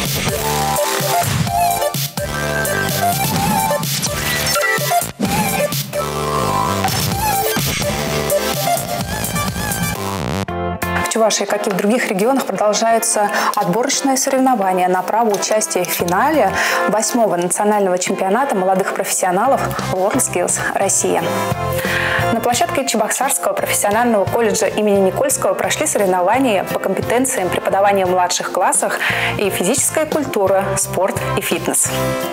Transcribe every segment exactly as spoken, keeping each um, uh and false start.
В Чувашии, как и в других регионах, продолжаются отборочные соревнования на право участия в финале восьмого национального чемпионата молодых профессионалов WorldSkills Россия. На площадке Чебоксарского профессионального колледжа имени Никольского прошли соревнования по компетенциям преподавания в младших классах и физическая культура, спорт и фитнес.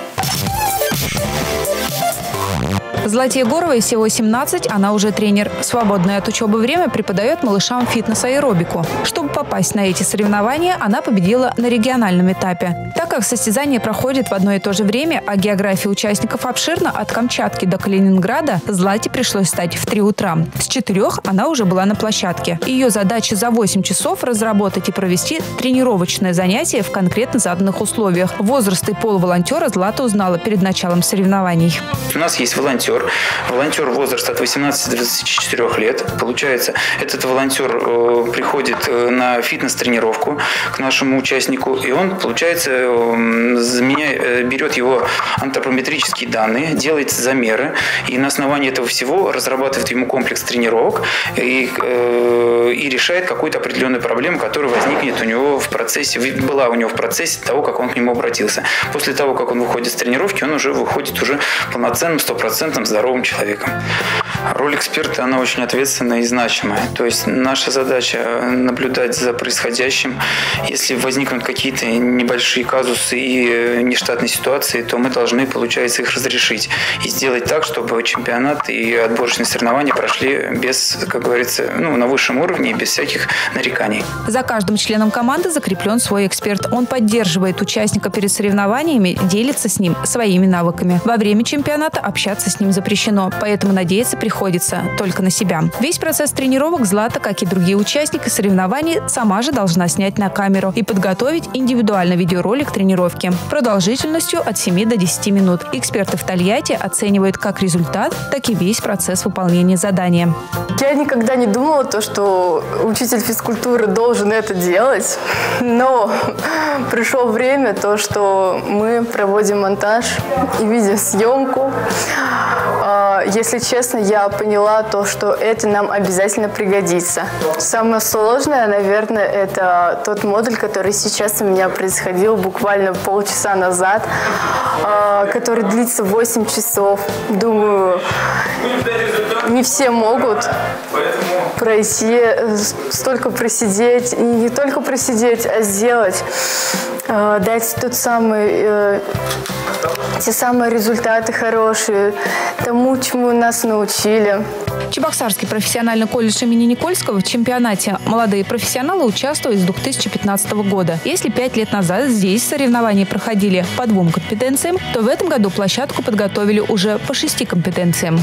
Злате Егоровой всего семнадцать, она уже тренер. В свободное от учебы время преподает малышам фитнес-аэробику. Чтобы попасть на эти соревнования, она победила на региональном этапе. Так как состязания проходят в одно и то же время, а география участников обширна от Камчатки до Калининграда, Злате пришлось встать в три утра. С четырех она уже была на площадке. Ее задача за восемь часов разработать и провести тренировочное занятие в конкретно заданных условиях. Возраст и пол волонтера Злата узнала перед началом соревнований. У нас есть волонтер. Волонтер возраст от восемнадцати до двадцати четырёх лет. Получается, этот волонтер э, приходит э, на фитнес-тренировку к нашему участнику, и он, получается, э, заменяет, э, берет его антропометрические данные, делает замеры, и на основании этого всего разрабатывает ему комплекс тренировок и, э, и решает какую-то определенную проблему, которая возникнет у него в процессе, была у него в процессе того, как он к нему обратился. После того, как он выходит с тренировки, он уже выходит уже полноценным, стопроцентным здоровым человеком. Роль эксперта, она очень ответственная и значимая. То есть наша задача наблюдать за происходящим. Если возникнут какие-то небольшие казусы и нештатные ситуации, то мы должны, получается, их разрешить и сделать так, чтобы чемпионат и отборочные соревнования прошли без, как говорится, ну, на высшем уровне и без всяких нареканий. За каждым членом команды закреплен свой эксперт. Он поддерживает участника перед соревнованиями, делится с ним своими навыками. Во время чемпионата общаться с ним запрещено, поэтому надеяться приходится только на себя. Весь процесс тренировок Злата, как и другие участники соревнований, сама же должна снять на камеру и подготовить индивидуальный видеоролик тренировки продолжительностью от семи до десяти минут. Эксперты в Тольятти оценивают как результат, так и весь процесс выполнения задания. Я никогда не думала, то, что учитель физкультуры должен это делать, но пришло время, то, что мы проводим монтаж и видеосъемку. Если честно, я поняла то, что это нам обязательно пригодится. Самое сложное, наверное, это тот модуль, который сейчас у меня происходил буквально полчаса назад, который длится восемь часов. Думаю, не все могут пройти, столько просидеть, и не только просидеть, а сделать, дать тот самый, те самые результаты хорошие, тому, чему нас научили. Чебоксарский профессиональный колледж имени Никольского в чемпионате «Молодые профессионалы» участвуют с две тысячи пятнадцатого года. Если пять лет назад здесь соревнования проходили по двум компетенциям, то в этом году площадку подготовили уже по шести компетенциям.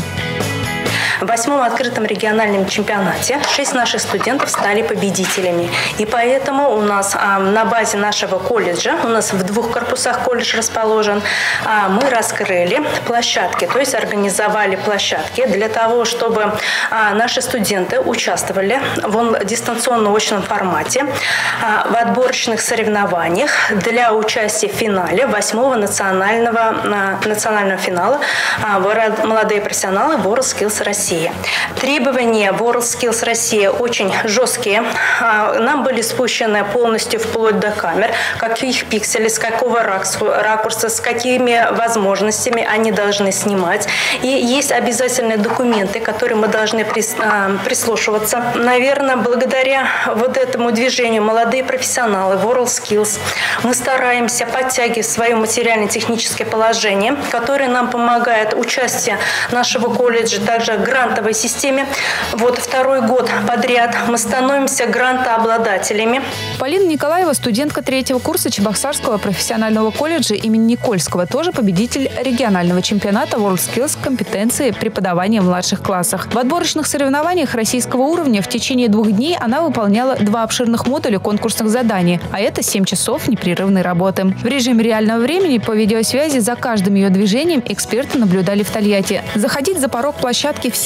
В восьмом открытом региональном чемпионате шесть наших студентов стали победителями. И поэтому у нас а, на базе нашего колледжа, у нас в двух корпусах колледж расположен, а, мы раскрыли площадки, то есть организовали площадки для того, чтобы а, наши студенты участвовали в дистанционно-очном формате а, в отборочных соревнованиях для участия в финале восьмого национального, а, национального финала а, «Молодые профессионалы WorldSkills Россия». Требования WorldSkills Россия очень жесткие. Нам были спущены полностью вплоть до камер, каких пикселей, с какого ракурса, с какими возможностями они должны снимать. И есть обязательные документы, которые мы должны прислушиваться. Наверное, благодаря вот этому движению «Молодые профессионалы», WorldSkills, мы стараемся подтягивать свое материально-техническое положение, которое нам помогает участие нашего колледжа также в грантовой системе. Вот второй год подряд мы становимся грантообладателями. Полина Николаева, студентка третьего курса Чебоксарского профессионального колледжа имени Никольского, тоже победитель регионального чемпионата WorldSkills компетенции преподавания в младших классах. В отборочных соревнованиях российского уровня в течение двух дней она выполняла два обширных модуля конкурсных заданий, а это семь часов непрерывной работы. В режиме реального времени по видеосвязи за каждым ее движением эксперты наблюдали в Тольятти. Заходить за порог площадки все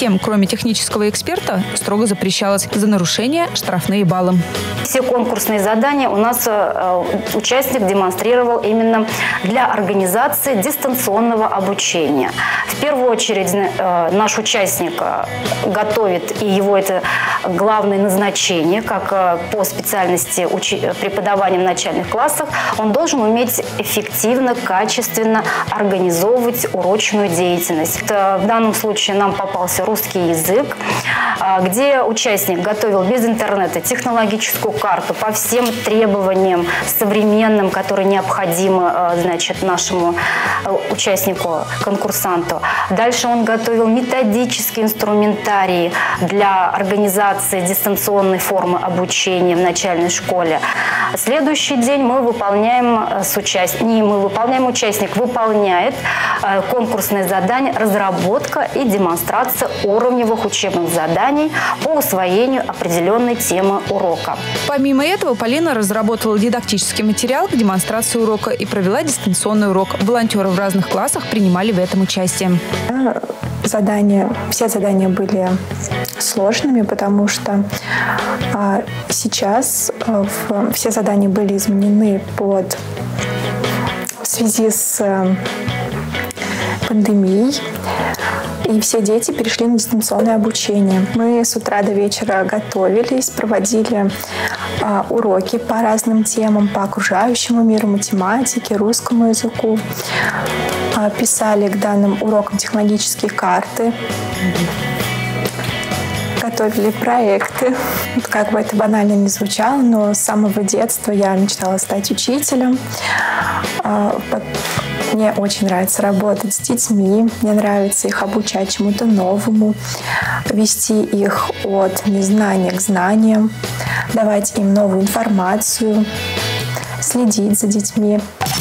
Всем, кроме технического эксперта, строго запрещалось. За нарушение штрафные баллы. Все конкурсные задания у нас э, участник демонстрировал именно для организации дистанционного обучения. В первую очередь э, наш участник э, готовит, и его это главное назначение, как э, по специальности учи, преподавания в начальных классах, он должен уметь эффективно, качественно организовывать урочную деятельность. Это, в данном случае нам попался русский язык, э, где участник готовил без интернета технологическую карту по всем требованиям современным, которые необходимы, значит, нашему участнику, конкурсанту. Дальше он готовил методические инструментарии для организации дистанционной формы обучения в начальной школе. Следующий день мы выполняем с участником, не мы выполняем, участник выполняет конкурсное задание разработка и демонстрация уровневых учебных заданий по усвоению определенной темы урока. Помимо этого, Полина разработала дидактический материал к демонстрации урока и провела дистанционный урок. Волонтеры в разных классах принимали в этом участие. Задания, все задания были сложными, потому что а, сейчас а, в, все задания были изменены под, в связи с а, пандемией. И все дети перешли на дистанционное обучение. Мы с утра до вечера готовились, проводили а, уроки по разным темам, по окружающему миру, математике, русскому языку. А, писали к данным урокам технологические карты. Готовили проекты. Как бы это банально не звучало, но с самого детства я мечтала стать учителем. А, Мне очень нравится работать с детьми, мне нравится их обучать чему-то новому, вести их от незнания к знаниям, давать им новую информацию, следить за детьми.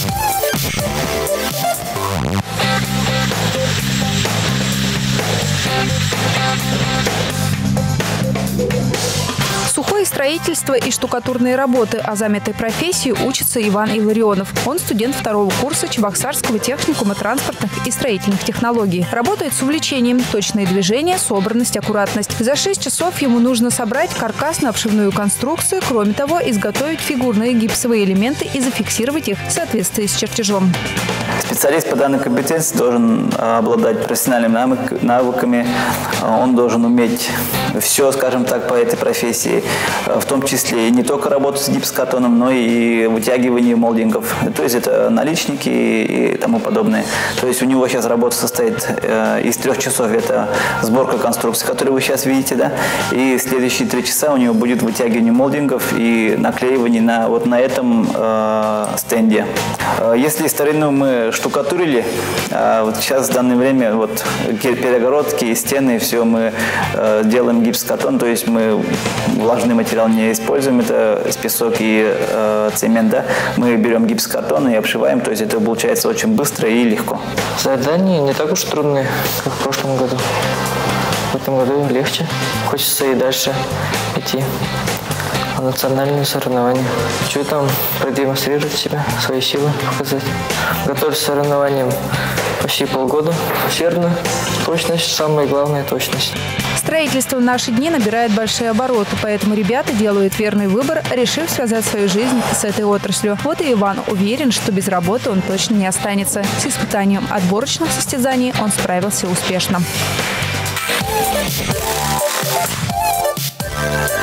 Сухое строительство и штукатурные работы. О заметой профессии учится Иван Илларионов. Он студент второго курса Чебоксарского техникума транспортных и строительных технологий. Работает с увлечением. Точные движения, собранность, аккуратность. За шесть часов ему нужно собрать каркасно-обшивную конструкцию. Кроме того, изготовить фигурные гипсовые элементы и зафиксировать их в соответствии с чертежом. Специалист по данной компетенции должен обладать профессиональными навыками. Он должен уметь все, скажем так, по этой профессии. В том числе не только работу с гипсокартоном, но и вытягивание молдингов. То есть это наличники и тому подобное. То есть у него сейчас работа состоит из трех часов. Это сборка конструкции, которую вы сейчас видите, да? И следующие три часа у него будет вытягивание молдингов и наклеивание на, вот на этом э, стенде. Если старину мы штукатурили, вот сейчас в данное время вот перегородки, стены, все мы э, делаем гипсокартон, то есть мы влажный материал не используем, это песок и э, цемент, да? Мы берем гипсокартон и обшиваем, то есть это получается очень быстро и легко. Задания не так уж трудные, как в прошлом году. В этом году легче. Хочется и дальше идти на национальные соревнования. Хочу там продемонстрировать себя, свои силы показать. Готовлюсь к соревнованиям почти полгода. Усердно, точность, самое главное – точность. Строительство в наши дни набирает большие обороты, поэтому ребята делают верный выбор, решив связать свою жизнь с этой отраслью. Вот и Иван уверен, что без работы он точно не останется. С испытанием отборочных состязаний он справился успешно.